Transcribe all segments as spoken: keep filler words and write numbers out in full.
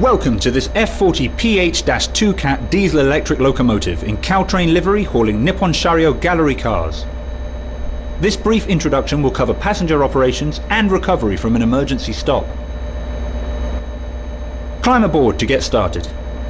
Welcome to this F forty P H two cat diesel-electric locomotive in Caltrain livery hauling Nippon Sharyo gallery cars. This brief introduction will cover passenger operations and recovery from an emergency stop. Climb aboard to get started.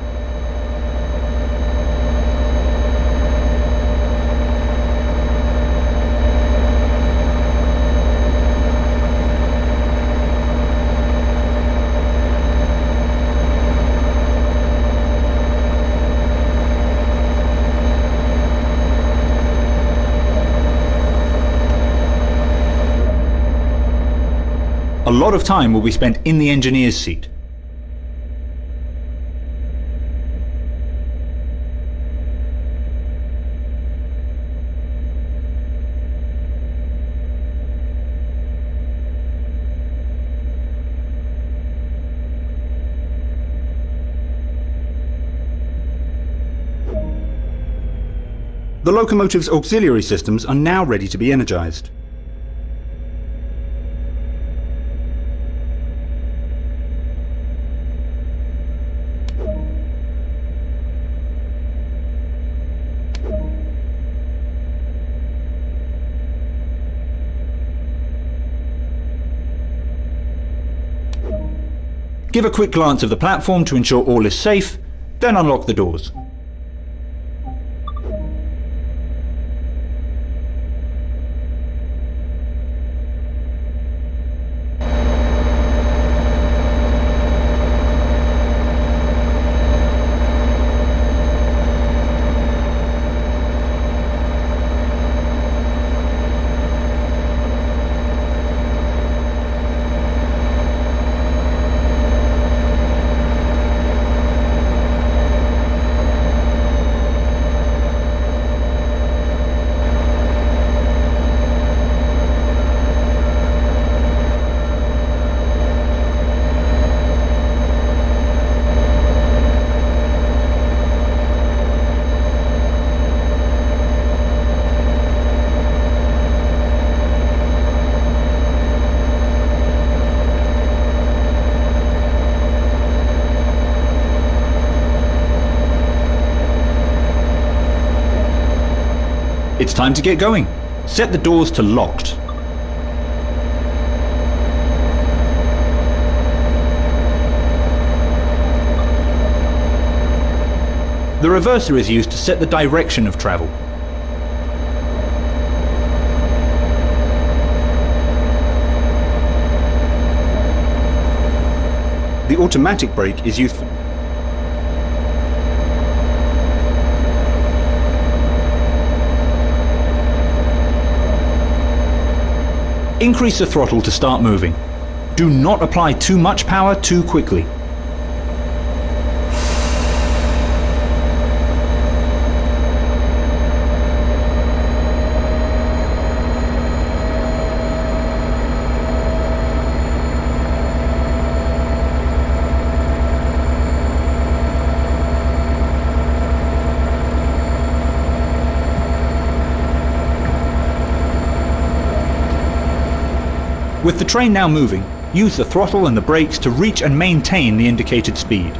A lot of time will be spent in the engineer's seat. The locomotive's auxiliary systems are now ready to be energized. Give a quick glance of the platform to ensure all is safe, then unlock the doors. It's time to get going. Set the doors to locked. The reverser is used to set the direction of travel. The automatic brake is used for Increase the throttle to start moving. Do not apply too much power too quickly. With the train now moving, use the throttle and the brakes to reach and maintain the indicated speed.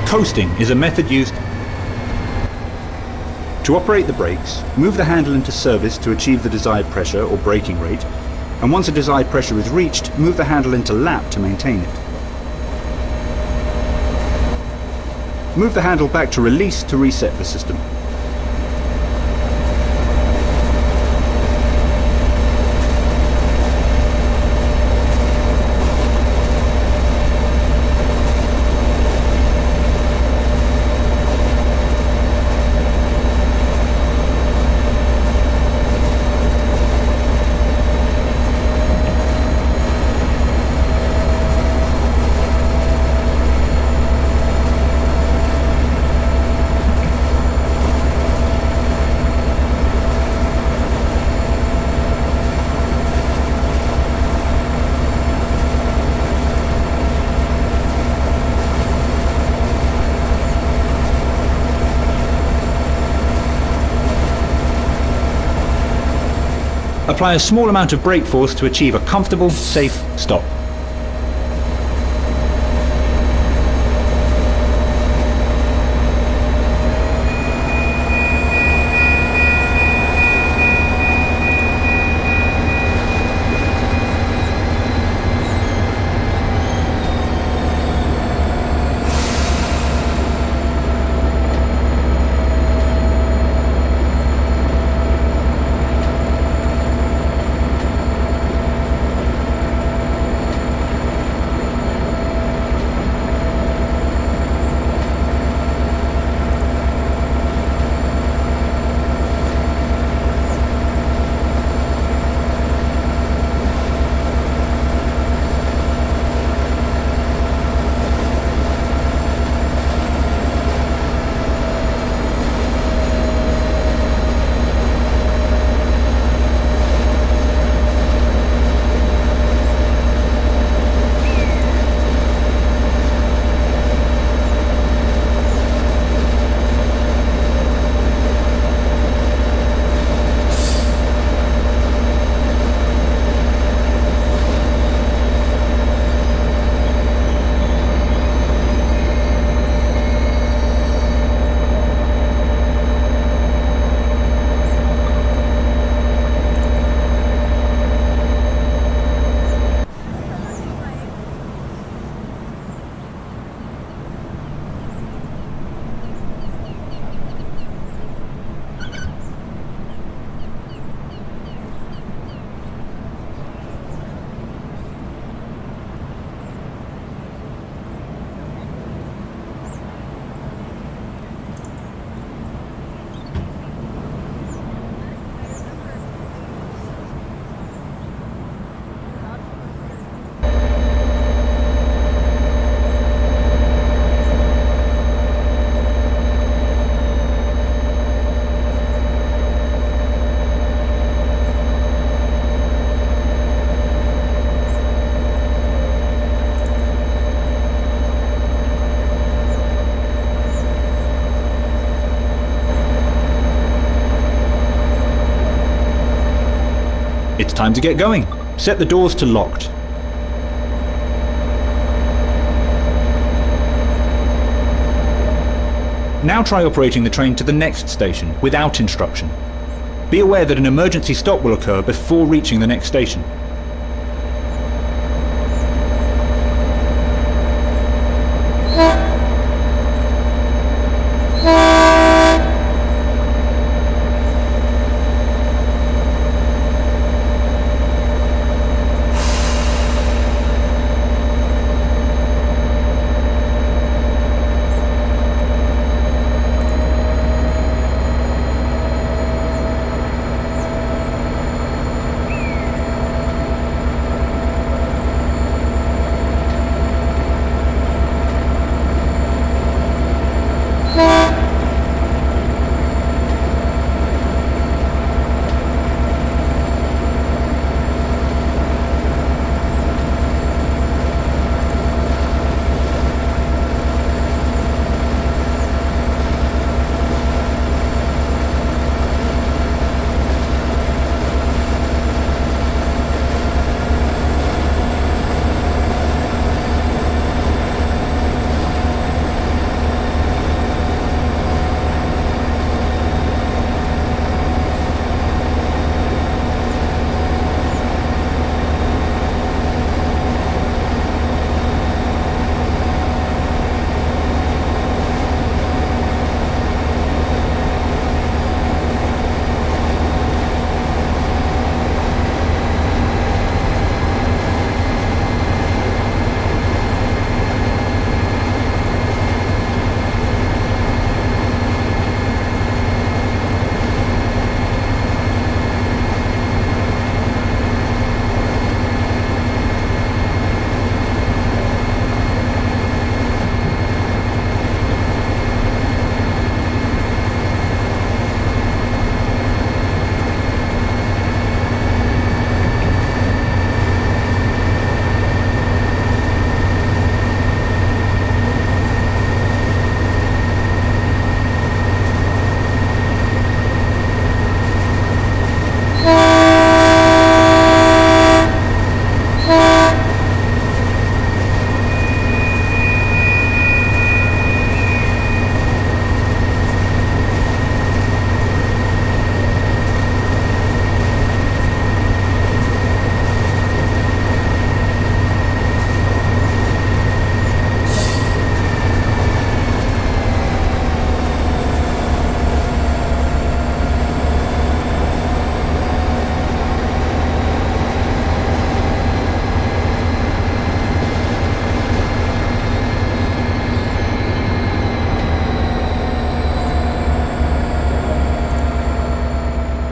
Coasting is a method used to operate the brakes. Move the handle into service to achieve the desired pressure or braking rate, and once a desired pressure is reached, move the handle into lap to maintain it. Move the handle back to release to reset the system. Apply a small amount of brake force to achieve a comfortable, safe stop. It's time to get going. Set the doors to locked. Now try operating the train to the next station without instruction. Be aware that an emergency stop will occur before reaching the next station.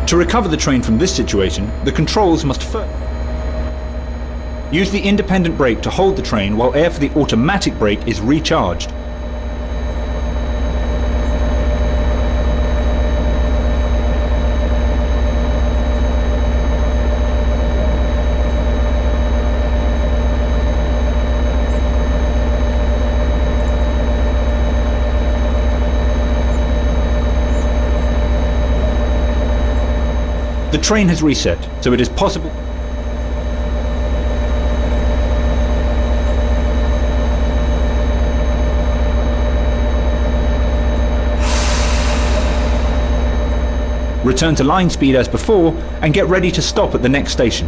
To recover the train from this situation, the controls must first use the independent brake to hold the train while air for the automatic brake is recharged. The train has reset, so it is possible. Return to line speed as before and get ready to stop at the next station.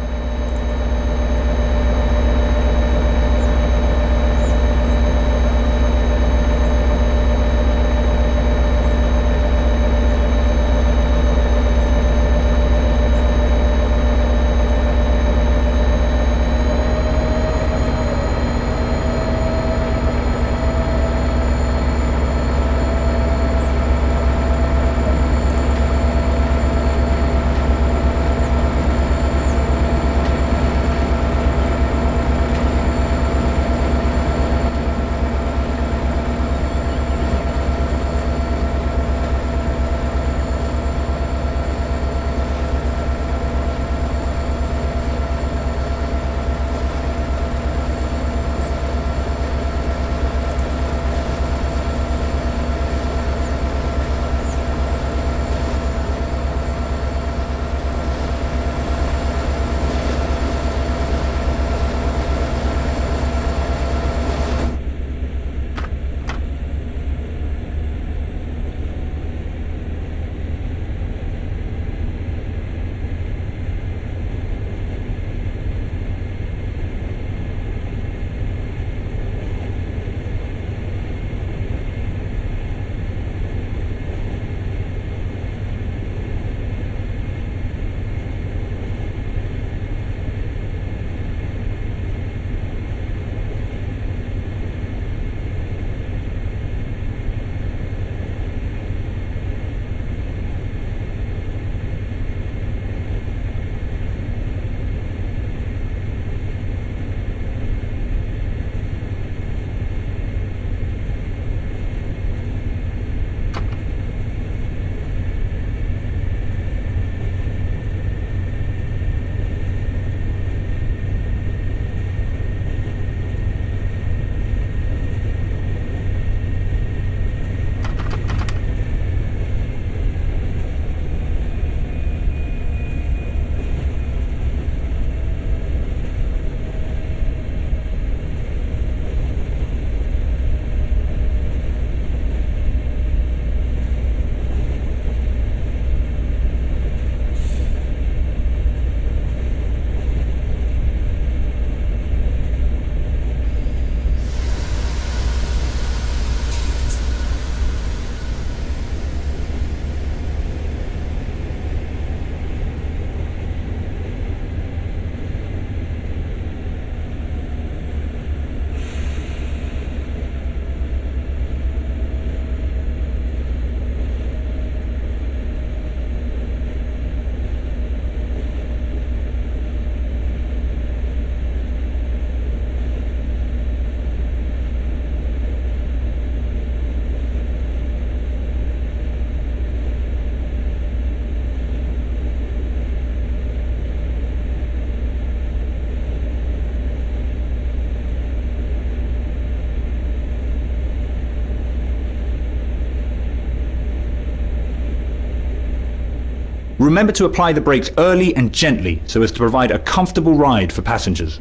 Remember to apply the brakes early and gently so as to provide a comfortable ride for passengers.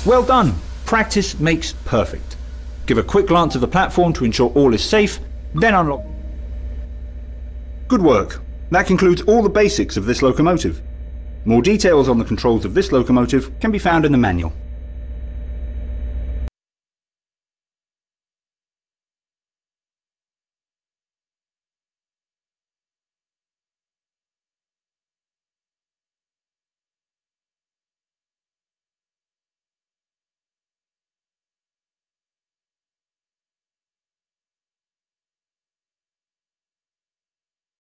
Well done! Practice makes perfect. Give a quick glance of the platform to ensure all is safe, then unlock. Good work. That concludes all the basics of this locomotive. More details on the controls of this locomotive can be found in the manual.